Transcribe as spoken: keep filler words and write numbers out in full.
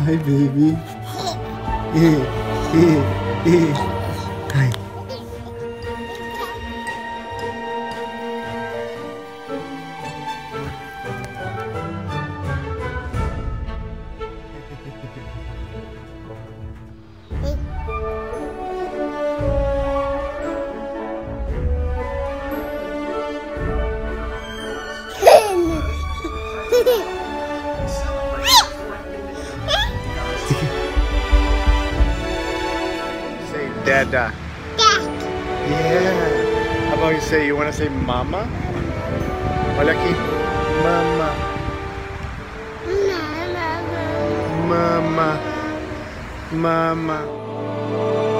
Hi, baby. Eh, eh, eh. Hi. Say Dada. Dad. Yeah. How about you say, you want to say Mama? Hola aquí. Mama. Mama. Mama.